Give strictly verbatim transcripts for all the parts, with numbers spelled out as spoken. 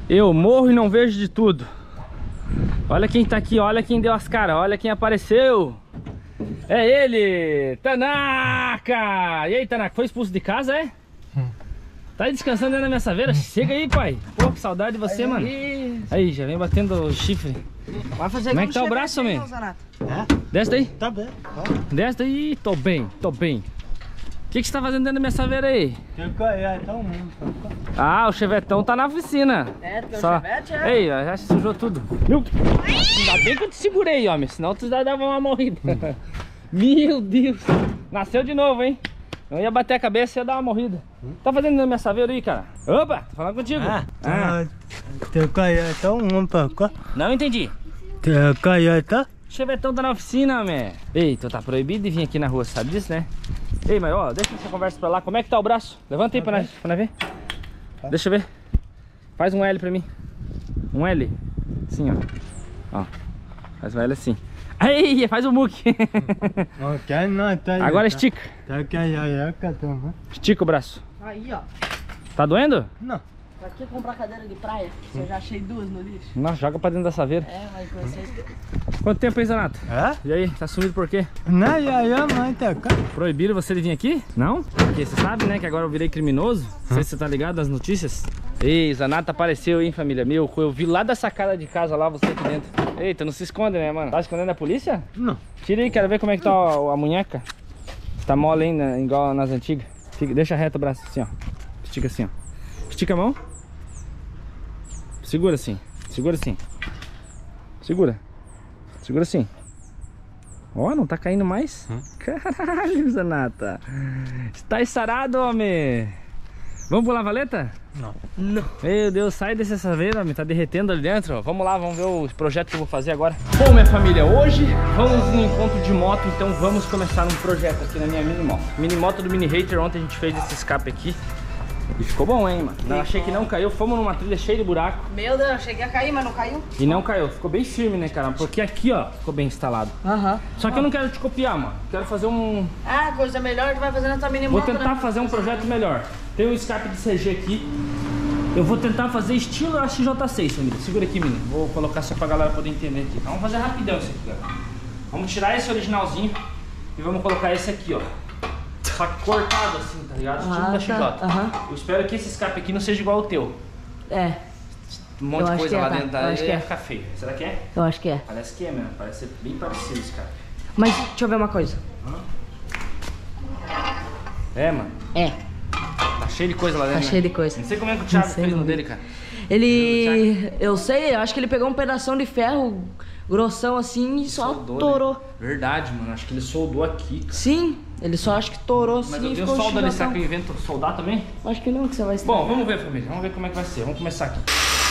Eu morro e não vejo de tudo. Olha quem tá aqui, olha quem deu as caras, olha quem apareceu. É ele, Tanaka! E aí, Tanaka, foi expulso de casa, é? Hum. Tá aí descansando dentro da minha saveira? Chega aí, pai. Pô, que saudade de você, aí, mano. Aí, já vem batendo o chifre. Vai fazer. Como é que tá o braço, homem? É? Desce daí. Tá bem. Desce daí. Tô bem, tô bem. O que, que você tá fazendo dentro da minha saveira aí? Ah, o chevetão tá na oficina. É, teu Só... chevette, é? Ei, já sujou tudo. Meu Deus. Ainda bem que eu te segurei, homem. Senão tu já dava uma morrida. Meu Deus. Nasceu de novo, hein? Eu ia bater a cabeça e ia dar uma morrida. Hum? Tá fazendo dentro da minha saveira aí, cara? Opa, tô falando contigo. Ah, ah. Não entendi. O chevetão tá na oficina, man. Ei, tu tá proibido de vir aqui na rua, sabe disso, né? Ei, mas ó, deixa essa conversa pra lá. Como é que tá o braço? Levanta aí pra nós, pra nós ver. Tá. Deixa eu ver. Faz um L pra mim. Um L. Assim, ó. Ó. Faz um L assim. Aí, faz o muque. Agora estica. Estica o braço. Aí, ó. Tá doendo? Não. Pra que comprar cadeira de praia? Se eu já achei duas no lixo. Não, joga pra dentro da saveira. É, vai conhecer. Quanto tempo aí, Zanato? É? E aí, tá sumido por quê? Não, já, já, mãe, tá cá. Proibiram você de vir aqui? Não? Porque você sabe, né, que agora eu virei criminoso. Não sei se você tá ligado nas notícias. Ei, Zanato apareceu, hein, família? Meu, eu vi lá da sacada de casa lá, você aqui dentro. Eita, não se esconde, né, mano? Tá escondendo a polícia? Não. Tira aí, quero ver como é que tá a, a munheca. Tá mole ainda, igual nas antigas. Fica, deixa reto o braço assim, ó. Estica assim, ó. Estica a mão. Segura assim, segura assim. Segura. Segura assim. Ó, oh, não tá caindo mais? Hum? Caralho, Zanata. Está sarado, homem. Vamos pular a valeta? Não. Não. Meu Deus, sai dessa saveira, homem. Tá derretendo ali dentro. Vamos lá, vamos ver o projeto que eu vou fazer agora. Bom, minha família, hoje vamos no encontro de moto. Então vamos começar um projeto aqui na minha mini moto. Mini moto do Mini Hater. Ontem a gente fez esse escape aqui. E ficou bom, hein, mano? Não, achei que não caiu. Fomos numa trilha cheia de buraco. Meu Deus, cheguei a cair, mas não caiu. E não caiu. Ficou bem firme, né, cara? Porque aqui, ó, ficou bem instalado. Aham. Uhum. Só que eu não quero te copiar, mano. Quero fazer um... Ah, coisa melhor, tu vai fazer na tua mini moto. Vou tentar né? fazer um projeto melhor. Tem um escape de C G aqui. Eu vou tentar fazer estilo X J seis, família. Segura aqui, menino. Vou colocar só pra galera poder entender aqui. Vamos fazer rapidão isso aqui, galera. Vamos tirar esse originalzinho e vamos colocar esse aqui, ó. Só que cortado assim, tá ligado? Estilo ah, da X J. Uhum. Eu espero que esse escape aqui não seja igual ao teu. É. Um monte eu de coisa é, lá tá? dentro da acho que ia é. ficar feio. Será que é? Eu acho que é. Parece que é mesmo. Parece ser bem parecido esse cara. Mas deixa eu ver uma coisa. Hã? É, mano. É. Tá cheio de coisa lá dentro. Tá né? cheio de coisa. Não sei como é que o Thiago fez no dele, cara. Ele... Eu sei, eu acho que ele pegou um pedação de ferro grossão assim e só soldou, torou. Né? Verdade, mano. Acho que ele soldou aqui, cara. Sim, ele só acho que torou assim. Mas eu e tenho ficou solda ali, será chigotão. que eu invento soldar também? Acho que não, que você vai estar. Bom, vamos ver, família. Vamos ver como é que vai ser. Vamos começar aqui.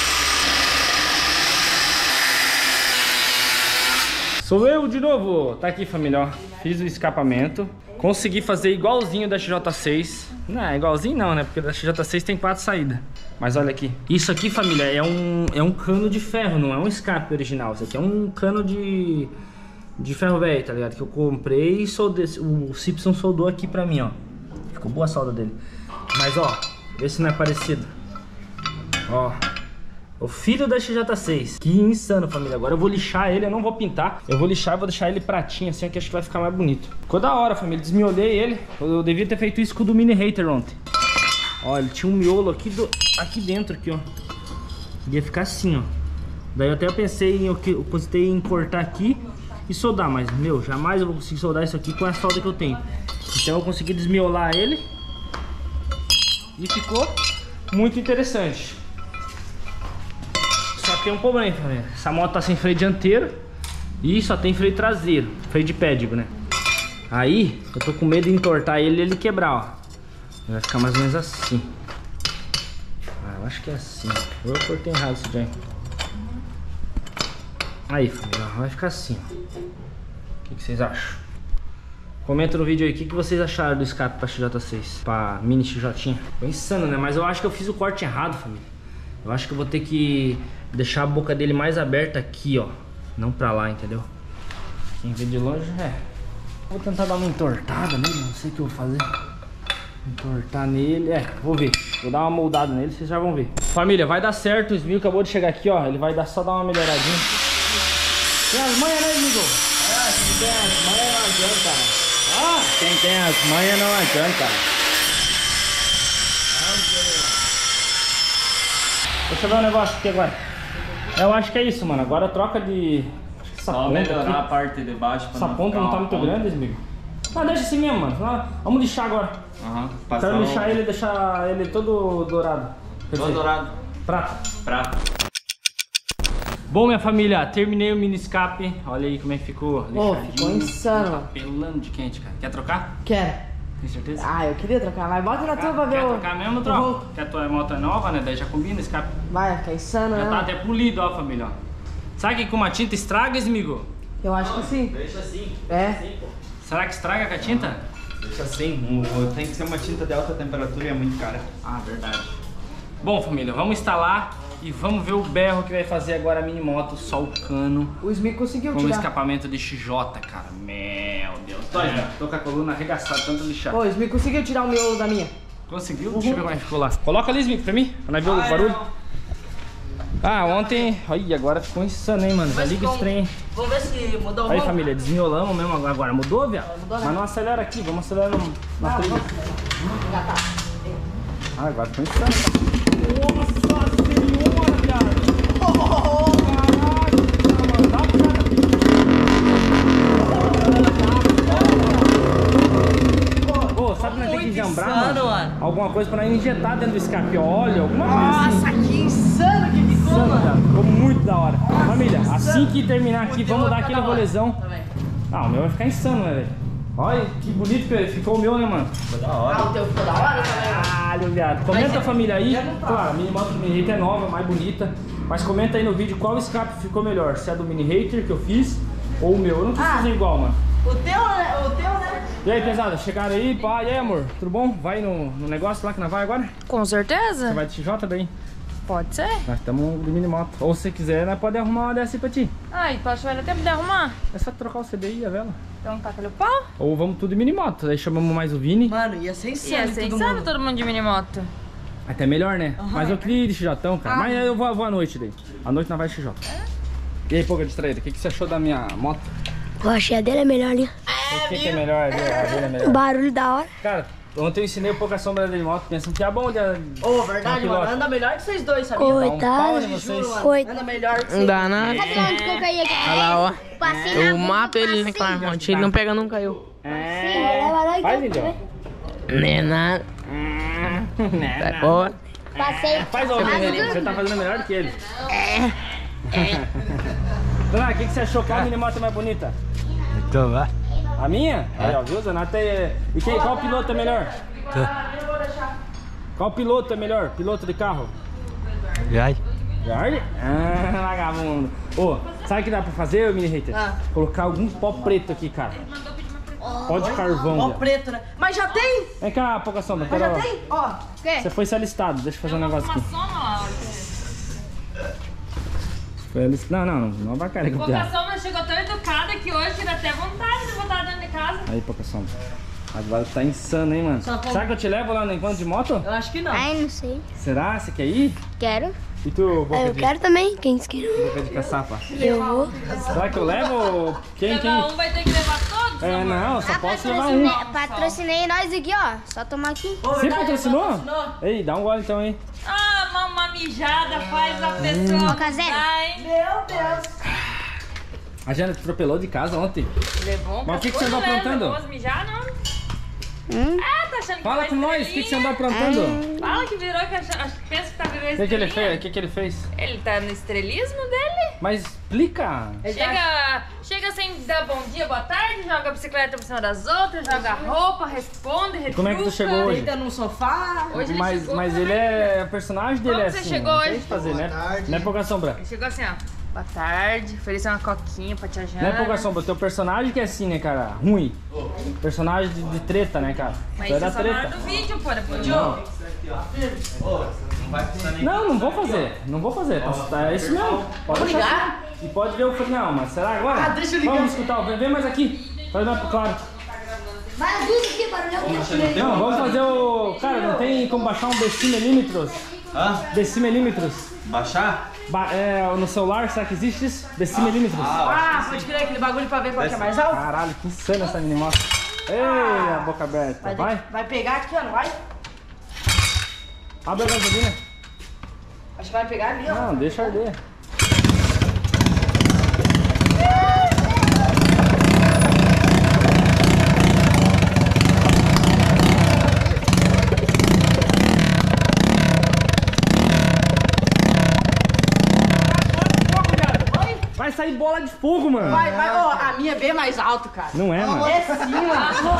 Sou eu de novo. Tá aqui, família, ó. Fiz o escapamento. Consegui fazer igualzinho da X J seis. Não, é igualzinho não, né? Porque da X J seis tem quatro saídas. Mas olha aqui. Isso aqui, família, é um, é um cano de ferro, não é um escape original. Isso aqui é um cano de, de ferro velho, tá ligado? Que eu comprei e soldei. O Simpson soldou aqui pra mim, ó. Ficou boa a solda dele. Mas, ó, vê se não é parecido. Ó. O filho da X J seis. Que insano, família. Agora eu vou lixar ele, eu não vou pintar. Eu vou lixar e vou deixar ele pratinho assim, que acho que vai ficar mais bonito. Ficou da hora, família. Desmiolei ele. Eu devia ter feito isso com o do Mini Hater ontem. Ó, ele tinha um miolo aqui, do... aqui dentro, aqui, ó. Ia ficar assim, ó. Daí eu até pensei em, eu, eu cogitei em cortar aqui e soldar. Mas, meu, jamais eu vou conseguir soldar isso aqui com a solda que eu tenho. Então eu consegui desmiolar ele. E ficou muito interessante. Só tem um problema, família. Essa moto tá sem freio dianteiro e só tem freio traseiro, freio de pé, digo, né? Aí, eu tô com medo de entortar ele e ele quebrar, ó. Vai ficar mais ou menos assim. Ah, eu acho que é assim. Ou eu cortei errado esse joint. Aí, família, vai ficar assim, ó. O que, que vocês acham? Comenta no vídeo aí o que, que vocês acharam do escape pra X J seis, pra Mini X J. Foi insano, né? Mas eu acho que eu fiz o corte errado, família. Eu acho que eu vou ter que deixar a boca dele mais aberta aqui, ó. Não pra lá, entendeu? Quem vê de longe, é. Vou tentar dar uma entortada nele, não sei o que eu vou fazer. Entortar nele. É, vou ver. Vou dar uma moldada nele, vocês já vão ver. Família, vai dar certo. O Smil acabou de chegar aqui, ó. Ele vai dar, só dar uma melhoradinha. Tem as manhas, né, Smil? Ah, quem tem as manhas não adianta. Ah, quem tem as manhas não adianta. Deixa eu ver um negócio aqui agora. Eu acho que é isso, mano. Agora troca de... Acho que essa Só ponta melhorar aqui. a parte de baixo. Essa ponta não tá muito grande, Smil. Ah, deixa assim mesmo, mano. Vamos lixar agora. Aham. Quero lixar ele e deixar ele todo dourado. Quer Todo dizer, dourado. prata. Prata. Bom, minha família, terminei o mini escape. Olha aí como é que ficou. Pô, Lixadinho. ficou insano. Tá pelando de quente, cara. Quer trocar? Quero. Tem certeza? Ah, eu queria trocar, mas bota na tua pra ver Quer o... trocar mesmo, o troca? ronco. Quer a tua moto é nova, né? Daí já combina o escape. Vai, fica insano, Já né? tá até polido, ó, família, ó. Sabe que com uma tinta estraga, amigo? Eu acho que sim. Deixa assim. É. Assim, pô. Será que estraga com a tinta? Deixa assim. Um- Tem que ser uma tinta de alta temperatura e é muito cara. Ah, verdade. Bom, família, vamos instalar e vamos ver o berro que vai fazer agora a mini moto, só o cano. O Smith conseguiu Com o tirar. escapamento de X J, cara. Meu Deus. Tô, é. Tô com a coluna arregaçada, tanto lixar. Ô, o Smith conseguiu tirar o miolo da minha. Conseguiu? Deixa eu ver como é que ficou lá. Coloca ali, Smith, pra mim, pra nós ver o barulho. Ah, ontem... Olha, agora ficou insano, hein, mano. Já liga esse trem. Vamos ver se mudou o Aí, ronco. família, desmiolamos mesmo agora. Mudou, viado? Mudou, né? Mas não acelera aqui, vamos acelerar no, na trilha. Já tá. Ah, agora ficou insano. Nossa senhora, viado. Oh, caralho. Dá uma puxada aqui. Ô, sabe que nós temos que enjambrar, insano, mano? mano. Alguma coisa pra nós injetar dentro do escape, óleo, alguma coisa assim. Nossa, que insano que ficou, Insano, mano. cara. Ficou muito da hora. Família, insano. assim que terminar aqui, O teu vamos vai dar ficar aquele da hora rolezão. também. Ah, o meu vai ficar insano, né, velho? Olha que bonito que ficou o meu, né, mano? Ficou da Ah, hora. o teu ficou da hora também. Caralho, viado. Comenta, Mas, família, aí. já não tá. Claro, a mini moto do Mini Hater é nova, mais bonita. Mas comenta aí no vídeo qual escape ficou melhor. Se é do Mini Hater que eu fiz ou o meu. Eu não quis Ah. fazer igual, mano. O teu, né? O teu, né? E aí, pesada, chegaram aí, pá. E aí, amor? Tudo bom? Vai no, no negócio lá que nós vai agora? Com certeza. Você vai de X J daí? Pode ser. Nós estamos de mini moto. Ou se quiser, nós podemos arrumar uma dessa aí pra ti. Ai, tu acha que vai dar tempo de arrumar? É só trocar o C D I e a vela. Então taca o pau. Ou vamos tudo de mini moto. Aí chamamos mais o Vini. Mano, ia ser insano. Ia ser todo insano mundo. todo mundo de minimoto. Até melhor, né? Mas eu queria ir de X J, cara. Ah. Mas eu vou, vou à noite daí. À noite nós vai de X J. E aí, pouca distraída, o que, que você achou da minha moto? Eu achei a dele é melhor ali. O que, que é melhor? A dele é melhor. O barulho da hora. Cara, ontem eu ensinei um pouco a sombra de moto, pensando que é bom de... Ô, verdade, Uma mano. pilota. Anda melhor que vocês dois, sabia? Dá um Coitado. pau em Juro, vocês. mano. Coitado. Anda melhor que Não vocês. dá nada. Sabe onde que eu caí aqui? Olha lá, ó. Passei na Eu bunda, mato ele, né, passei. Clara? Onde ele não pega, não caiu. É. Leva lá e Faz, tá- Lindy, ó. Não é nada. Né, Sai né. fora. Passei. Faz, ó, Lindy, você tá fazendo melhor do que ele. Dona, o que, que você achou? Qual mini moto é mais bonita? Então, vai. A minha? Aí, ó, viu, Zanata? E quem, qual piloto é melhor? Qual piloto é melhor? Piloto de carro? Vai. Jorge? Ah, vagabundo. Ô, sabe o que dá pra fazer, Mini Hater? Ah. Colocar algum pó preto aqui, cara. Pó de carvão, Ó, viado. preto, né? Mas já tem! Vem cá, pouca sombra. Mas já quero- tem! Ó. Você foi se alistado, deixa eu fazer um negócio aqui. Uma soma lá. Foi alistado. Não, não, não vai cair com o Pouca piada. Soma chegou tão educada que hoje dá até vontade de botar dentro de casa. Aí, pouca sombra. Agora tá insano, hein, mano. Só como- Será que eu te levo lá no encontro de moto? Eu acho que não. Ai, não sei. Será? Você quer ir? Quero. E tu, boca Eu de, quero também. Quem quer? boca de caçapa? Eu vou. Será que eu levo? Quem, quem? Cada um vai ter que levar todos. É, amor. não, só posso levar um. Patrocinei, patrocinei nós aqui, ó. Só tomar aqui. Ô, Você verdade, patrocinou? patrocinou. Ei, dá um gole então, hein? Ah, uma, uma mijada faz a pessoa. Ô, caseiro. mudar, hein? Meu Deus. A Jana te atropelou de casa ontem. Levou um Mas o que que você cascudo, andou né? aprontando? Levou umas mijar, não? Hum? Ah, tá achando que Fala vai com nós, o que, que você andou estrelinha? aprontando? Fala que virou, que acha, acha- pensa que tá virando O que, que ele estrelinha. fez? O que, que ele fez? Ele tá no estrelismo dele. Mas explica. Chega, chega sem dar bom dia, boa tarde, joga a bicicleta por cima das outras, joga a roupa, responde, retruca. Como é que tu chegou hoje? Deita num sofá. Hoje ele Mas, chegou mas também. ele é. O personagem dele Como é você assim. chegou não hoje? tem o que fazer, né? Não é pouca sombra. Ele chegou assim, ó. Boa tarde, ofereceu uma coquinha pra tia Jana. Não é pouca sombra. Teu personagem que é assim, né, cara? Ruim. Personagem de, de treta, né, cara? Mas Tu é isso é da só na hora treta. do vídeo, pô. Depois de Não. Não vai precisar nem. Não, não vou fazer. Não vou fazer. Tá, é isso mesmo. Pode Vou ligar. E pode ver o filme. Não, mas será agora? Ah, deixa eu ligar. Vamos escutar. Vem, vem mais aqui. Faz mais pro claro. Vai, ajuda aqui, Não, vamos fazer o... Cara, não tem como baixar um decimilímetros? Hã? Decimilímetros. Baixar? Ba é, no celular, será que existe isso? Decimilímetros. Ah, pode crer aquele bagulho pra ver qual que é mais alto. Caralho, que insano essa minimoto. Ei, a boca aberta. Vai, Vai. vai pegar aqui, ó, não vai? Abre a gasolina. Acho que vai pegar ali, ó. Não, deixa arder. Vai sair bola de fogo, mano. Vai, vai, ó, a minha é bem mais alto, cara. Não é, mano. É sim, mano.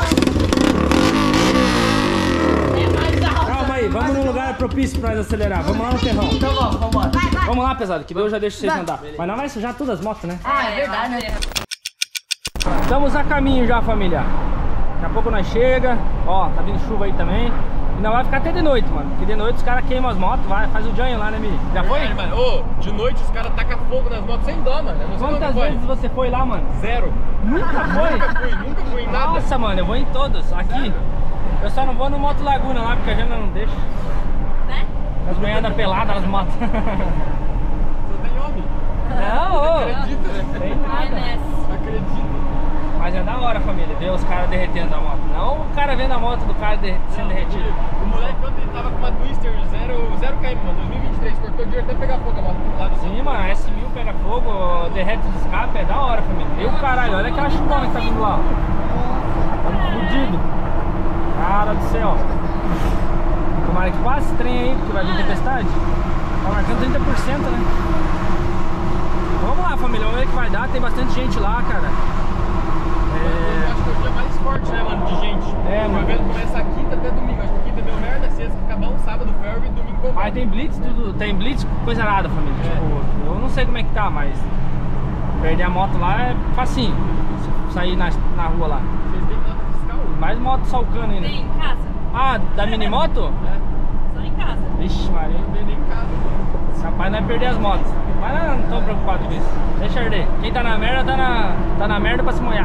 É mais alto. Calma aí, vamos num lugar propício pra nós acelerar. Vamos lá no terrão. Então vamos, vamos embora. Vai, vai. Vamos lá, pesado, que daí eu já deixo vocês andar. Mas não vai sujar todas as motos, né? Ah, é verdade, né? Estamos a caminho já, família. Daqui a pouco nós chega. Ó, tá vindo chuva aí também. E não vai ficar até de noite, mano. Porque de noite os caras queimam as motos, vai, faz o janho lá, né, Mi? Já foi? É, mano. Ô, de noite os caras tacam fogo nas motos sem dó, mano. Eu não sei Quantas como vezes você foi lá, mano? Zero. Nunca foi? Nunca fui, nunca fui em nada. Nossa, mano, eu vou em todos. Aqui. Eu só não vou no Moto Laguna lá, porque a Jana não deixa. Né? As manhãs da pelada nas motos. Só tem homem. Não, ô. Acredita? Tem Vai nada. nessa. Acredita. Mas é da hora, família, ver os caras derretendo a moto. Não o cara vendo a moto do cara derre- sendo derretido. O moleque ontem ele tava com uma Twister zero km, mano, dois mil e vinte e três, cortou o dinheiro até pegar fogo a moto lá do Sim, mano, a S mil pega fogo, derrete o escape, é da hora, família. E o caralho, olha aquela chupona que tá vindo lá, ó. Tá fudido. Cara do céu. Tomara que passe esse trem aí, porque vai vir tempestade. Tá marcando trinta por cento, né? Vamos lá, família, vamos ver o que vai dar. Tem bastante gente lá, cara. Eu acho que é o dia mais forte, né, mano, de gente. É, O mano. evento começa quinta até domingo. Acho que quinta deu merda, sexta fica bom, sábado ferro e domingo comum. Mas tem blitz, tudo, tem blitz, coisa nada, família. Tipo, eu não sei como é que tá, mas perder a moto lá é facinho. Sair na, na rua lá. Vocês têm nota fiscal? Mais moto salcando ainda. Tem em casa? Ah, da minimoto? Só em casa. Vixe, Maria. Não tem nem em casa. Esse rapaz não vai perder as motos. Mas não, não tô preocupado com isso. Deixa arder. Quem tá na merda, tá na, tá na merda pra se molhar.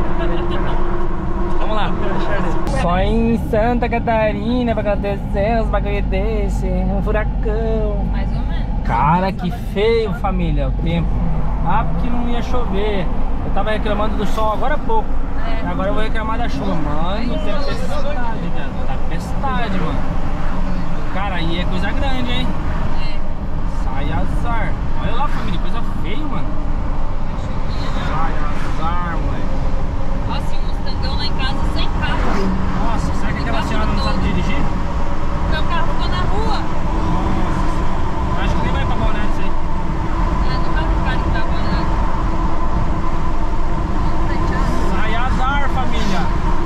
Vamos lá, deixa arder. Só em Santa Catarina pra acontecer uns bagulho desse. Um furacão. Mais ou menos. Cara, que feio, família, o tempo. Ah, porque não ia chover. Eu tava reclamando do sol agora há pouco. É. Agora eu vou reclamar da chuva. Mano, tempestade, velho. Tempestade, mano. Cara, aí é coisa grande, hein? Sai azar. Olha lá, família, coisa feia, mano. Sai azar, mano. Nossa, e um Mustangão lá em casa sem carro. Nossa, será que aquela senhora não sabe dirigir? Meu carro ficou na rua. Nossa, acho que nem vai pra Balneário isso aí. É, não vai pro cara que tá agora. Sai azar, família.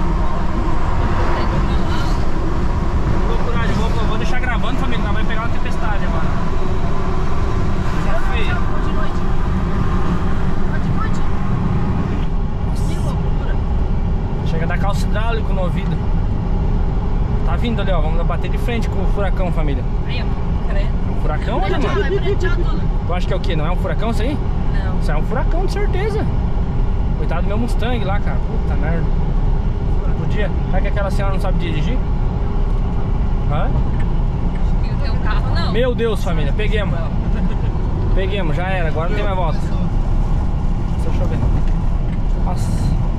Loucuragem, vou, vou deixar gravando, família, não vai pegar uma tempestade agora. Coisa feia. De noite. De noite. Que loucura. Chega a dar calço hidráulico no ouvido. Tá vindo ali, ó. Vamos bater de frente com o furacão, família. Aí, ó. Credo. É um furacão, olha, mano. Vai pretear tudo. Tu acha que é o quê? Não é um furacão isso aí? Não. Isso é um furacão, de certeza. Coitado do meu Mustang lá, cara. Puta merda. Não podia. Será que aquela senhora não sabe dirigir? Hã? E o teu carro não. Meu Deus, família. Peguemos. Peguemos, já era. Agora não tem mais volta. Deixa eu ver. Nossa.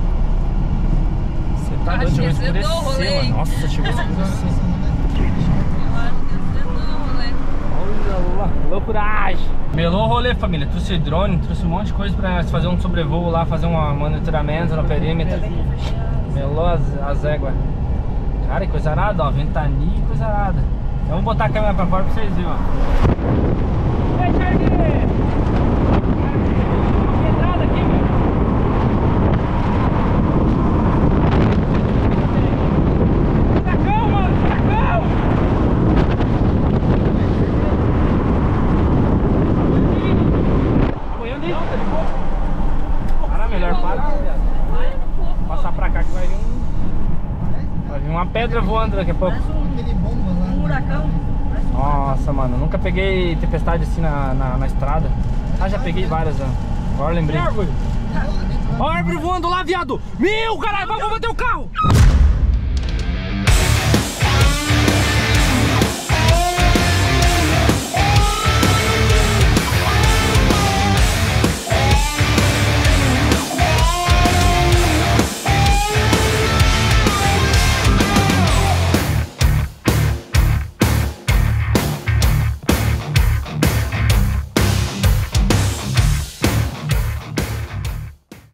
Você tá doido? Chegou a Acho que azedou o escurecer, rolê, mano. hein? Nossa, chegou a escurecer. Eu acho que você não, né? Olha lá, loucuragem. Melou o rolê, família. Trouxe drone, trouxe um monte de coisa pra fazer um sobrevoo lá, fazer um monitoramento no perímetro. Melou as, as éguas. Cara, que coisa arada, ó. Ventania e coisa arada. Eu vou botar a câmera pra fora pra vocês verem, ó. Vai, Charlie! Cara, uma pedrada aqui, velho. Furacão, mano! Furacão! Apoiando aí? Para, melhor para. Passar pra cá que vai vir um... Vai vir uma pedra voando daqui a pouco. Um furacão. Nossa, mano, nunca peguei tempestade assim na, na, na estrada. Ah, já peguei várias, ó. Agora lembrei. Ó a árvore voando lá, viado! Meu, caralho, vamos bater o carro!